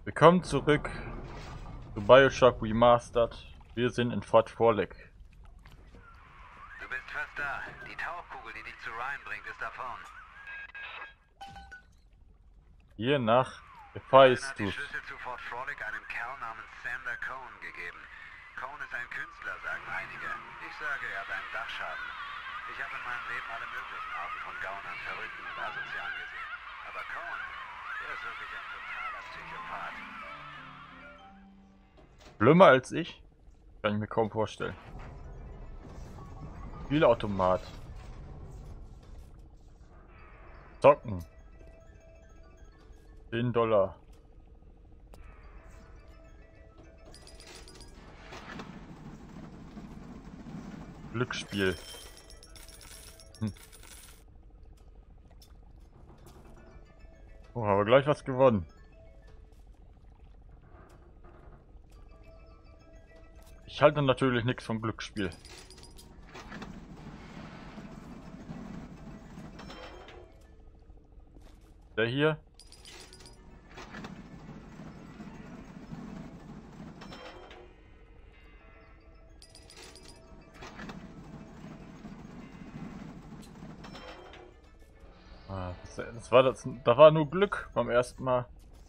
Willkommen zurück zu BioShock Remastered. Wir sind in Fort Frolic. Du bist fast da. Die Tauchkugel, die dich zu Ryan bringt, ist da vorn. Hier nach Ryan hat die Hephaestus. Schlüssel zu Fort Frolic einem Kerl namens Sander Cohn gegeben. Cohn ist ein Künstler, sagen einige. Ich sage, er hat einen Dachschaden. Ich habe in meinem Leben alle möglichen Arten von Gaunern, Verrückten und Asozialen gesehen. Aber Cohn, der ist wirklich ein totaler Psychopath. Schlimmer als ich? Kann ich mir kaum vorstellen. Spielautomat. Zocken. $10. Glücksspiel. Oh, haben wir gleich was gewonnen. Ich halte natürlich nichts vom Glücksspiel. Der hier. Da war nur Glück beim ersten Mal.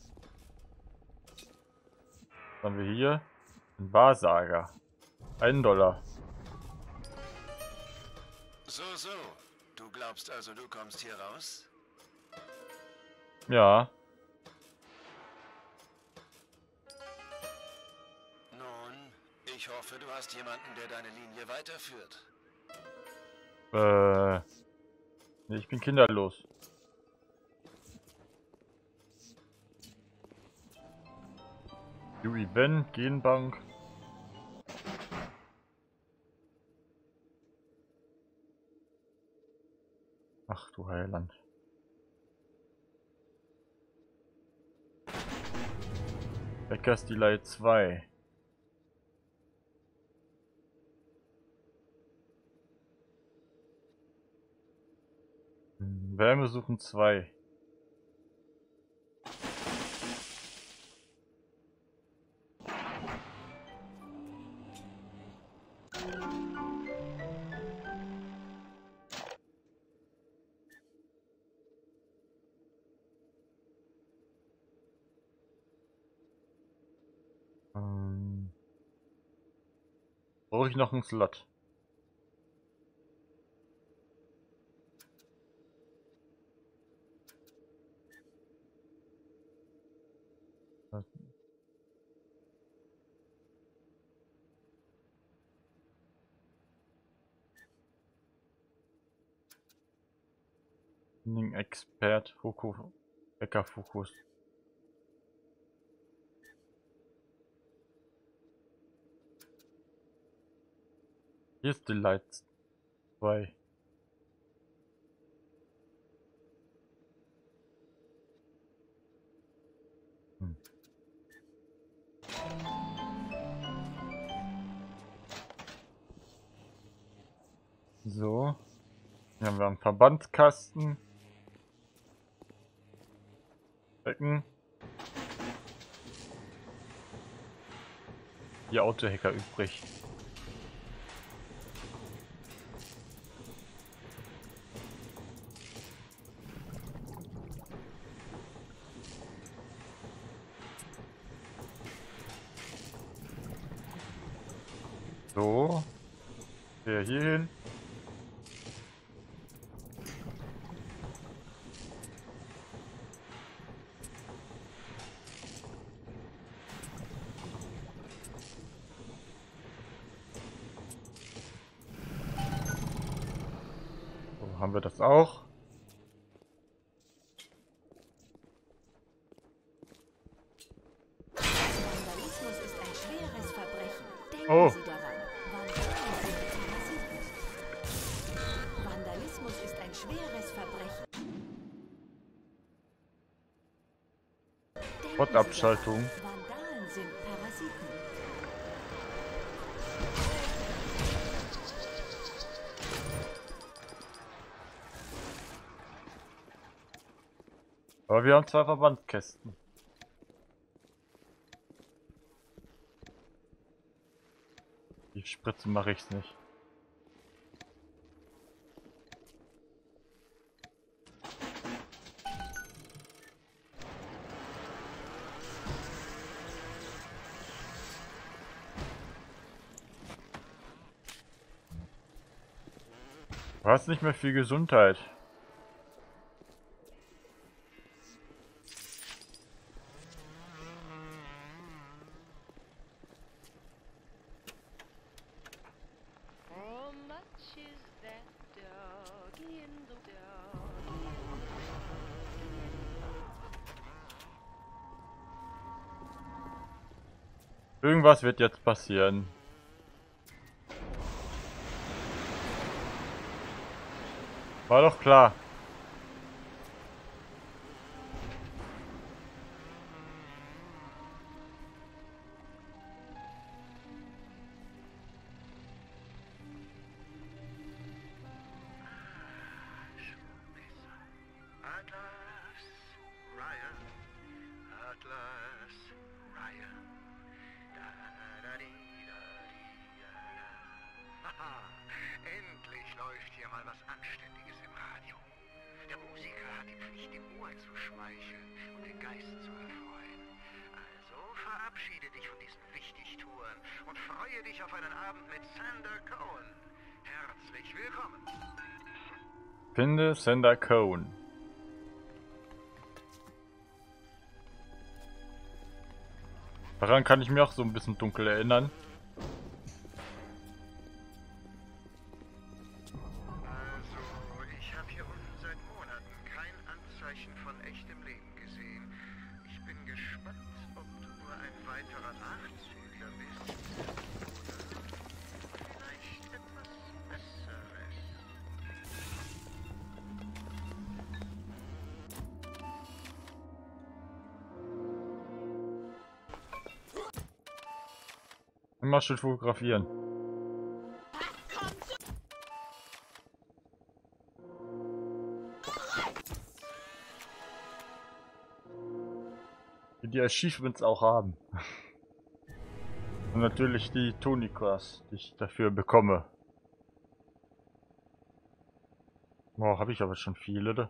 Was haben wir hier? Ein Wahrsager. $1. So. Du glaubst also, du kommst hier raus? Ja. Nun, ich hoffe, du hast jemanden, der deine Linie weiterführt. Nee, ich bin kinderlos. New Event, Genbank. Ach du Heiland. Backers Delight 2. Wärme suchen 2. Brauche ich noch einen Slot? Expert, Hacker Fokus. Hier ist Delight 2. So. Hier haben wir einen Verbandskasten. Becken. Die Autohacker übrig. So. Der hier hin. So, haben wir das auch. Vandalismus ist ein schweres Verbrechen. Denken Oh. Sie daran. Vandalismus ist ein schweres Verbrechen. Denken Bot-Abschaltung. Sie daran. Vandalen sind Parasiten. Aber wir haben 2 Verbandkästen. Die Spritzen mache ich's nicht. Du hast nicht mehr viel Gesundheit. Irgendwas wird jetzt passieren. War doch klar. Atlas, Ryan, Atlas, Ryan. Da, da, di, da, di, da, da. Haha, endlich läuft hier mal was Anständiges im Radio. Der Musiker hat die Pflicht, dem Ohr zu schmeicheln und den Geist zu erfreuen. Also verabschiede dich von diesen Wichtigtouren und freue dich auf einen Abend mit Sander Cohen. Herzlich willkommen. Finde Sander Cohen. Daran kann ich mich auch so ein bisschen dunkel erinnern. Also, ich habe hier unten seit Monaten kein Anzeichen von echtem Leben gesehen. Ich bin gespannt, ob du nur ein weiterer Nachzügler bist. Oder vielleicht etwas Besseres. Immer schön fotografieren. Die Achievements auch haben. Und natürlich die Tonikas, die ich dafür bekomme. Boah, habe ich aber schon viele, oder?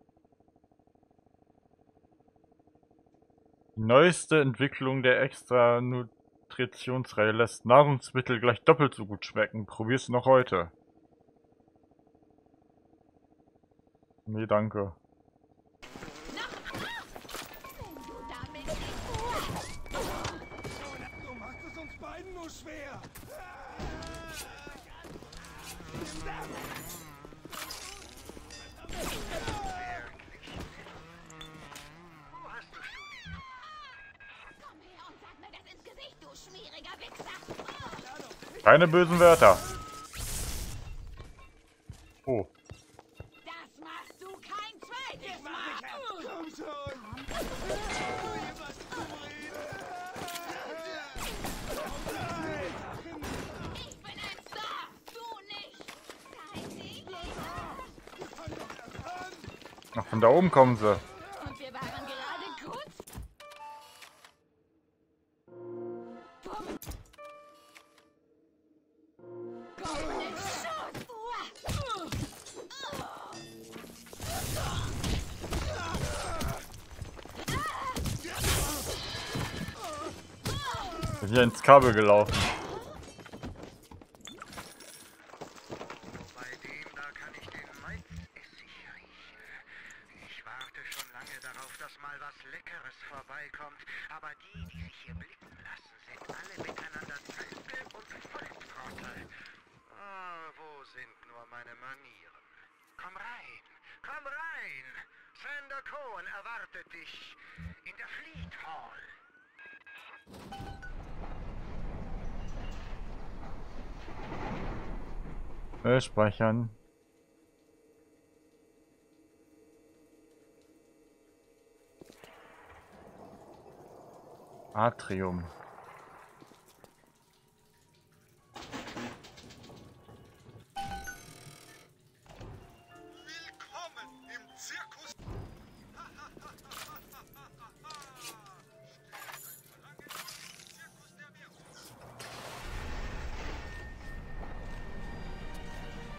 Die neueste Entwicklung der extra Nutritionsreihe lässt Nahrungsmittel gleich doppelt so gut schmecken. Probier's noch heute. Nee, danke. Du machst es uns beiden nur schwer. Wo hast du studiert? Komm her und sag mir das ins Gesicht, du schmieriger Wichser! Keine bösen Wörter. Oh. Das machst du kein zweites Mal! Komm schon. Ich bin ein Star, du nicht! Zeig dich! Ach, von da oben kommen sie. Und wir waren gerade kurz... Goldene Schuss! Wir sind hier ins Kabel gelaufen. Bei dem da kann ich den Malzessig riechen. Ich warte schon lange darauf, dass mal was Leckeres vorbeikommt. Aber die sich hier blicken lassen, sind alle miteinander Zwiebel und Volltrottel. Ah, wo sind nur meine Manieren? Komm rein, komm rein! Sander Cohen erwartet dich in der Fleet Hall. Speichern. Atrium. Willkommen im Zirkus. Zirkus der Währung.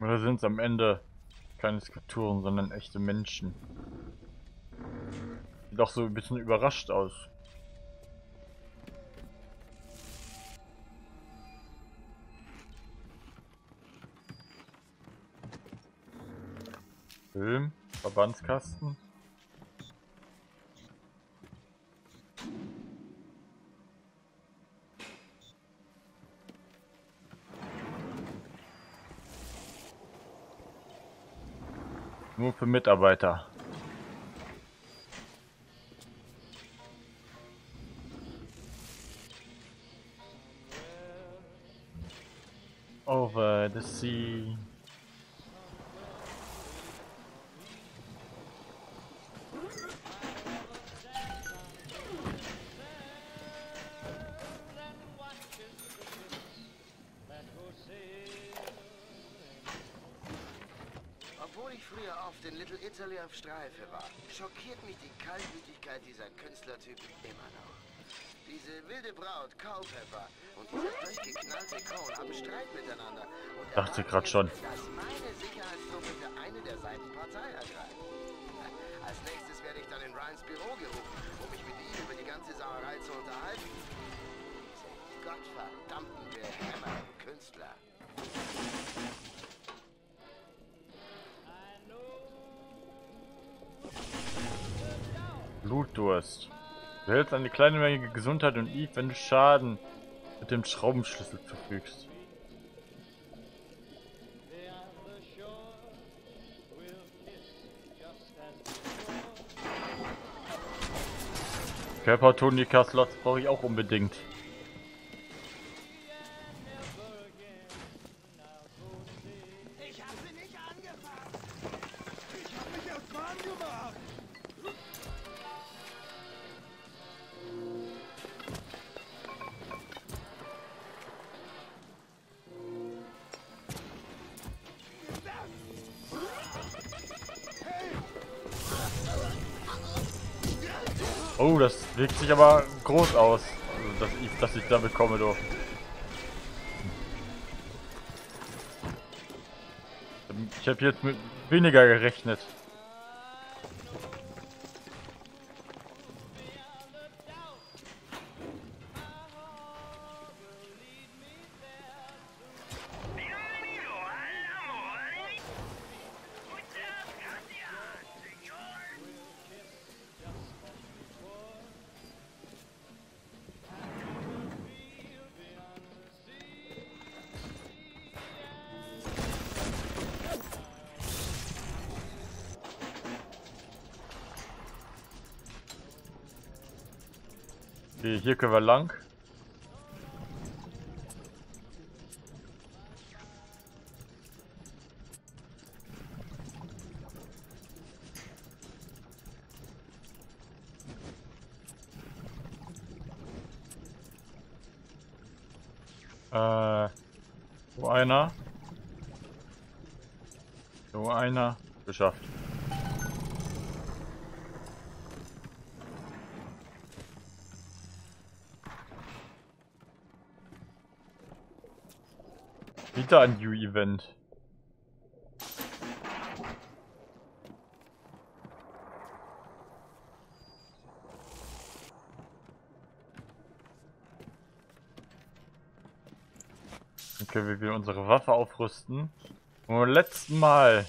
Oder sind es am Ende keine Skulpturen, sondern echte Menschen? Sieht doch so ein bisschen überrascht aus. Film, Verbandskasten. Nur für Mitarbeiter. Over the sea. Obwohl ich früher oft in Little Italy auf Streife war, schockiert mich die Kaltblütigkeit dieser Künstlertypen immer noch. Diese wilde Braut, Culpepper, und dieser durchgeknallte Cone haben Streit miteinander. Und Dachte gerade schon. dass meine Sicherheitstruppe für eine der Seiten Partei ergreift. Als nächstes werde ich dann in Ryans Büro gerufen, um mich mit ihm über die ganze Sauerei zu unterhalten. Diese gottverdammten, behämmerten Künstler. Blutdurst. Du hältst eine kleine Menge Gesundheit und Eve, wenn du Schaden mit dem Schraubenschlüssel zufügst. Körpertonika-Slots brauche ich auch unbedingt. Ich hab sie nicht angefasst. Ich hab mich erst warm gemacht. Oh, das wirkt sich aber groß aus, also dass ich da bekomme, doch. Ich habe jetzt mit weniger gerechnet. Okay, hier können wir lang. So einer. So einer. Geschafft. Wieder ein New Event. Okay, wie wir unsere Waffe aufrüsten. Und beim letzten Mal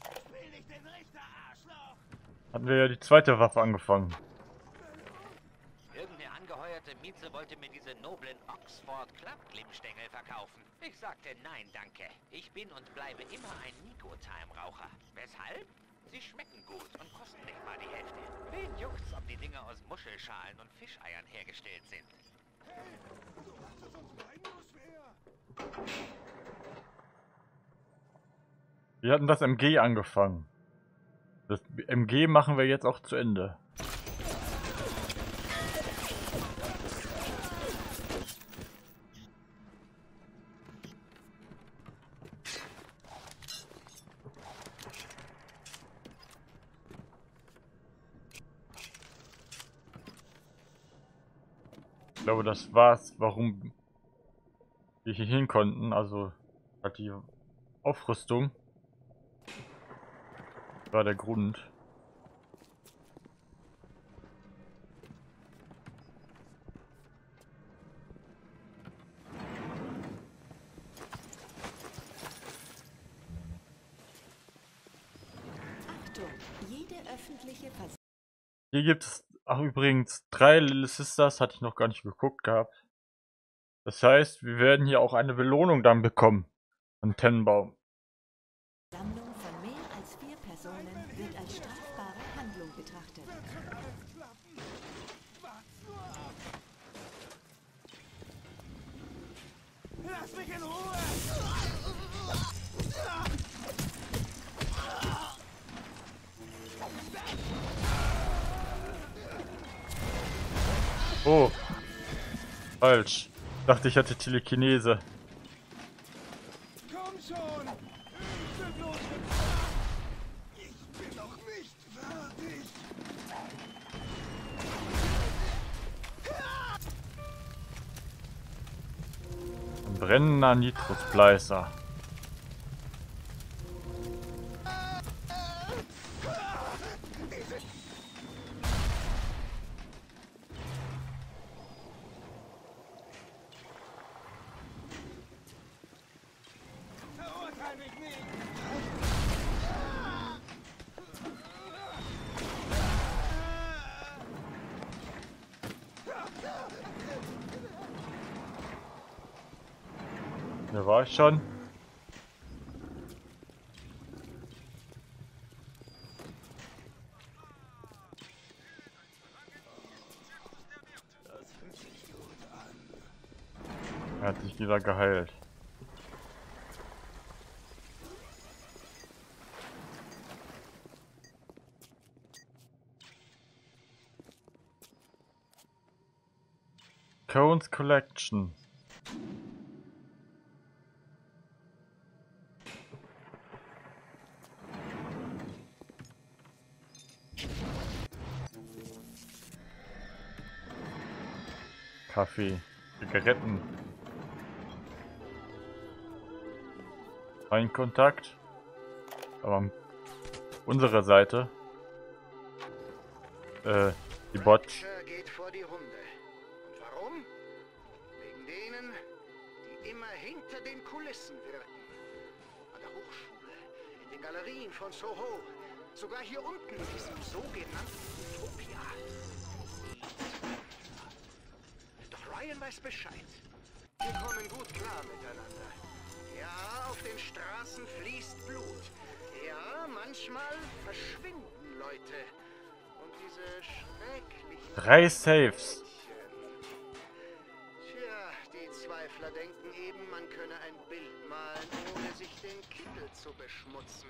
hatten wir ja die zweite Waffe angefangen. Irgendeine angeheuerte Mieze wollte mir diese noblen Oxford Club-Glimmstängel verkaufen. Ich sagte nein, danke. Ich bin und bleibe immer ein Nico-Time-Raucher. Weshalb? Sie schmecken gut und kosten nicht mal die Hälfte. Wen juckt's, ob die Dinger aus Muschelschalen und Fischeiern hergestellt sind? Wir hatten das MG angefangen. Das MG machen wir jetzt auch zu Ende. Ich glaube, das war's, warum wir hier hin konnten. Also hat die Aufrüstung. War der Grund. Achtung, jede öffentliche Versammlung. Hier gibt es auch übrigens 3 Little Sisters, hatte ich noch gar nicht geguckt gehabt. Das heißt, wir werden hier auch eine Belohnung dann bekommen von Tenenbaum. Sammlung von mehr als 4 Personen wird als strafbare Handlung betrachtet. Lass mich in Ruhe! Oh, falsch. Dachte, ich hatte Telekinese. Komm schon! Ich bin bloß... Ich bin noch nicht fertig! Ein brennender Nitrospleißer. Verurteil mich nicht! Da war ich schon. Er hat sich wieder geheilt. Cone's Collection. Kaffee, Zigaretten. Ein Kontakt. Aber unsere Seite. Die Bots. Butcher geht vor die Runde. Und warum? Wegen denen, die immer hinter den Kulissen wirken. An der Hochschule, in den Galerien von Soho, sogar hier unten in diesem sogenannten Utopia. Doch Ryan weiß Bescheid. Wir kommen gut klar miteinander. Ja, auf den Straßen fließt Blut. Ja, manchmal verschwinden Leute. Und diese schrecklichen... 3 Saves. Tja, die Zweifler denken eben, man könne ein Bild malen, ohne sich den Kittel zu beschmutzen.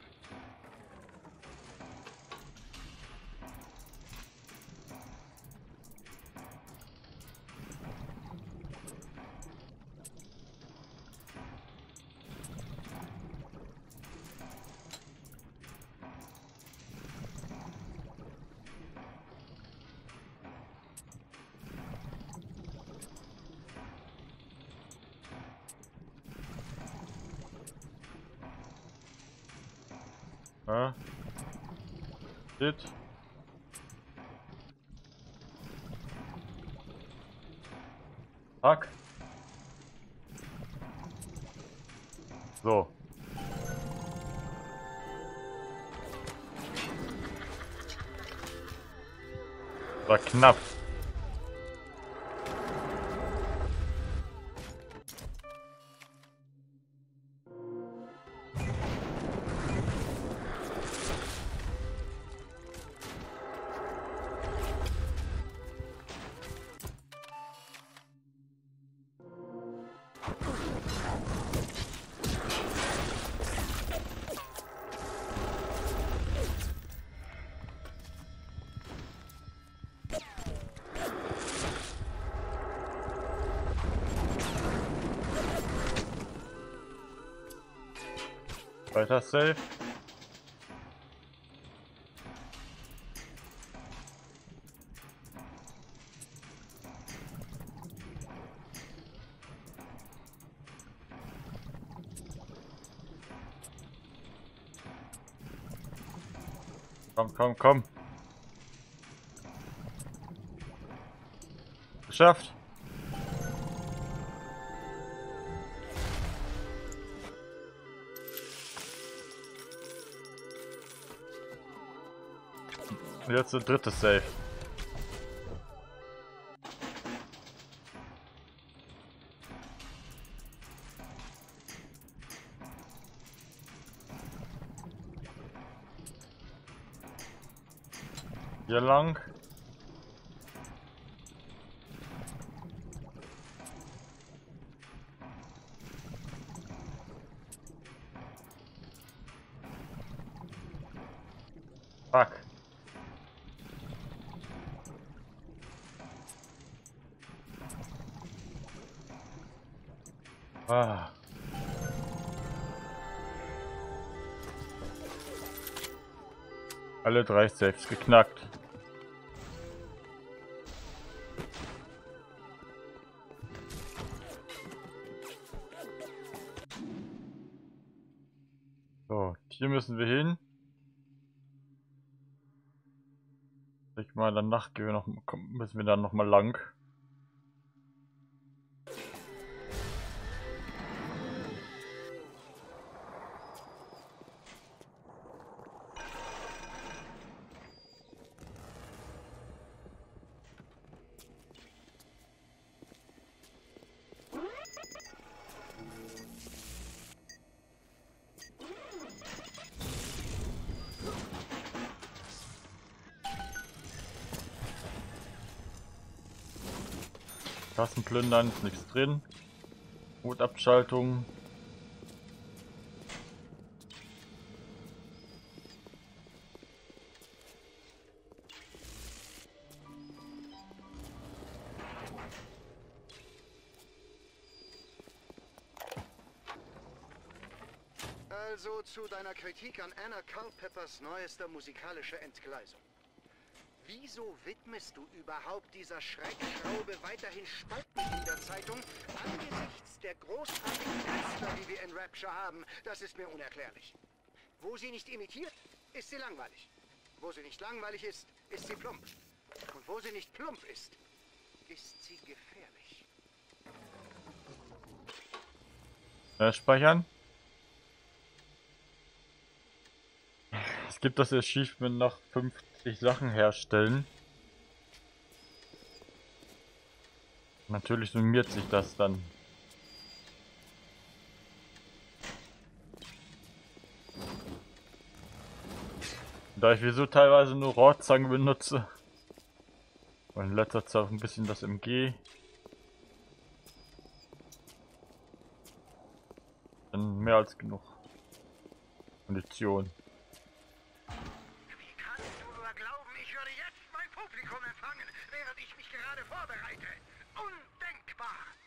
Ja. Shit. Fuck. So. War knapp. Weiter safe. Komm, komm, komm. Geschafft. Und jetzt der dritte Save. Hier lang. Fuck. Ah. Alle 3 Saves geknackt. So, hier müssen wir hin. Ich mal danach gehen wir noch, müssen wir dann noch mal lang. Kassen plündern, ist nichts drin. Hutabschaltung. Also zu deiner Kritik an Anna Culpeppers neuester musikalischer Entgleisung. Wieso widmest du überhaupt dieser Schreckschraube weiterhin Spalten in der Zeitung angesichts der großartigen Künstler, die wir in Rapture haben? Das ist mir unerklärlich. Wo sie nicht imitiert, ist sie langweilig. Wo sie nicht langweilig ist, ist sie plump. Und wo sie nicht plump ist sie gefährlich. Speichern. Es gibt das Achievement nach 50 Sachen herstellen. Natürlich summiert sich das dann. Da ich wieso teilweise nur Rohrzangen benutze und in letzter Zeit auch ein bisschen das MG, dann mehr als genug Munition. Wie kannst du nur glauben, ich würde jetzt mein Publikum empfangen, während ich mich gerade vorbereite? Undenkbar!